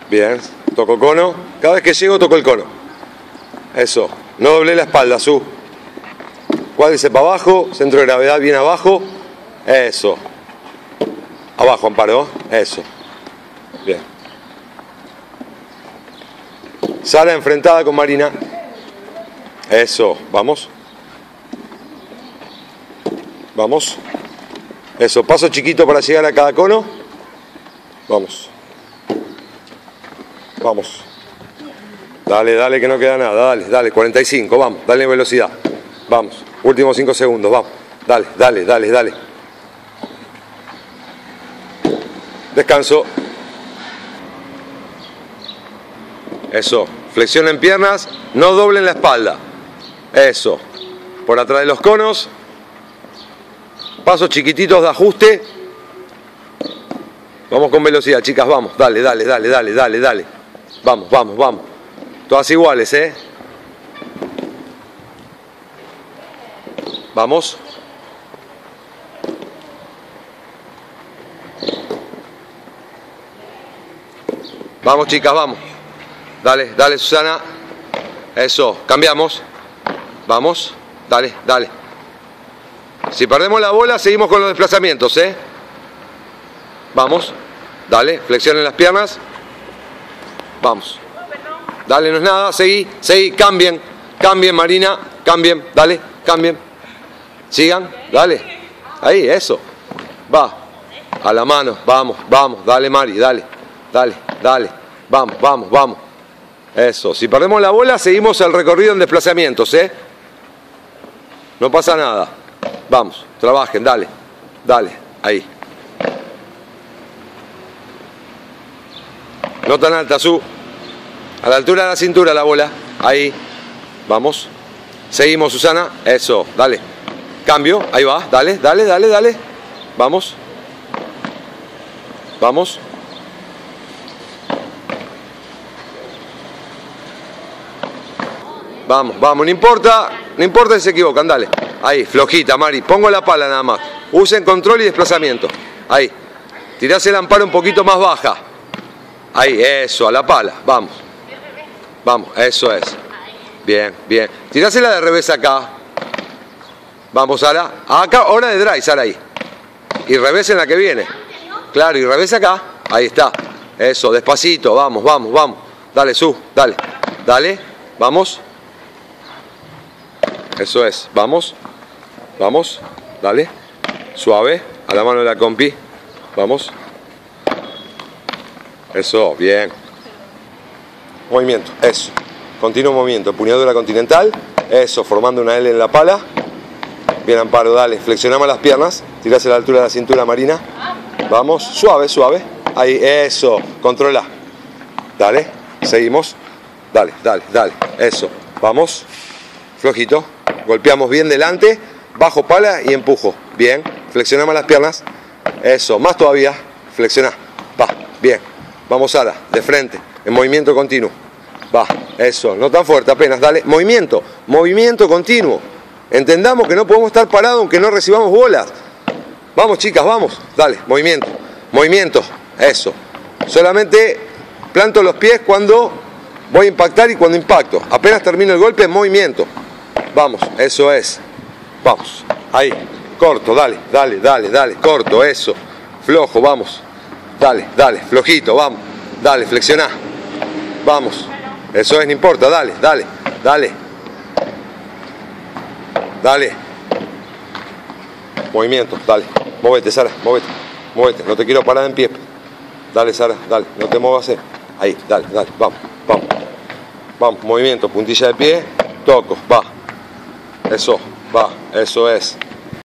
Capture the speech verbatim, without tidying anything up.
Bien, toco cono. Cada vez que llego toco el cono. Eso. No doblé la espalda, Su. Cuádriceps para abajo, centro de gravedad bien abajo. Eso. Abajo, Amparo. Eso. Bien. Sara enfrentada con Marina. Eso. Vamos. Vamos. Eso. Paso chiquito para llegar a cada cono. Vamos. Vamos. Dale, dale que no queda nada. Dale, dale. cuarenta y cinco. Vamos. Dale velocidad. Vamos. Últimos cinco segundos. Vamos. Dale, dale, dale, dale. Descanso. Eso. Flexionen piernas. No doblen la espalda. Eso. Por atrás de los conos. Pasos chiquititos de ajuste. Vamos con velocidad, chicas. Vamos. Dale, dale, dale, dale, dale, dale. Vamos, vamos, vamos. Todas iguales, ¿eh? Vamos. Vamos, chicas, vamos. Dale, dale, Susana. Eso, cambiamos. Vamos. Dale, dale. Si perdemos la bola, seguimos con los desplazamientos, ¿eh? Vamos. Dale, flexionen las piernas. Vamos. Dale, no es nada. Seguí, seguí, cambien. Cambien, Marina. Cambien, dale, cambien. Sigan, dale. Ahí, eso. Va. A la mano, vamos, vamos. Dale, Mari, dale. Dale, dale. Vamos, vamos, vamos. Eso. Si perdemos la bola, seguimos el recorrido en desplazamientos, ¿eh? No pasa nada. Vamos, trabajen, dale. Dale, ahí. No tan alta, Su. A la altura de la cintura la bola. Ahí. Vamos. Seguimos, Susana. Eso, dale. Cambio. Ahí va. Dale, dale, dale, dale. Vamos. Vamos. Vamos, vamos. No importa. No importa si se equivocan. Dale. Ahí. Flojita, Mari. Pongo la pala nada más. Usen control y desplazamiento. Ahí. Tirás el amparo un poquito más baja. Ahí. Eso. A la pala. Vamos. Vamos. Eso es. Bien, bien. Tirásela de revés acá. Vamos, Sara. Acá, hora de drive, Sara, ahí. Y revés en la que viene. Claro, y revés acá. Ahí está. Eso, despacito. Vamos, vamos, vamos. Dale, Su, dale. Dale. Vamos. Eso es. Vamos. Vamos. Dale. Suave. A la mano de la compi. Vamos. Eso, bien. Movimiento. Eso. Continuo movimiento. Puñadura continental. Eso, formando una L en la pala. Bien, Amparo, dale. Flexionamos las piernas. Tirás a la altura de la cintura, Marina. Vamos. Suave, suave. Ahí, eso. Controla. Dale. Seguimos. Dale, dale, dale. Eso. Vamos. Flojito. Golpeamos bien delante. Bajo pala y empujo. Bien. Flexionamos las piernas. Eso. Más todavía. Flexiona. Va. Bien. Vamos, Sara. De frente. En movimiento continuo. Va. Eso. No tan fuerte apenas. Dale. Movimiento. Movimiento continuo. Entendamos que no podemos estar parados aunque no recibamos bolas. Vamos, chicas, vamos. Dale, movimiento. Movimiento. Eso. Solamente planto los pies cuando voy a impactar y cuando impacto. Apenas termino el golpe, movimiento. Vamos, eso es. Vamos. Ahí. Corto, dale, dale, dale, dale. Corto, eso. Flojo, vamos. Dale, dale. Flojito, vamos. Dale, flexioná. Vamos. Eso es, no importa. Dale, dale, dale. Dale. Movimiento, dale. Móvete, Sara, móvete. Móvete. No te quiero parar en pie. Dale, Sara, dale. No te muevas. Eh. Ahí, dale, dale. Vamos, vamos. Vamos, movimiento, puntilla de pie. Toco, va. Eso, va. Eso es.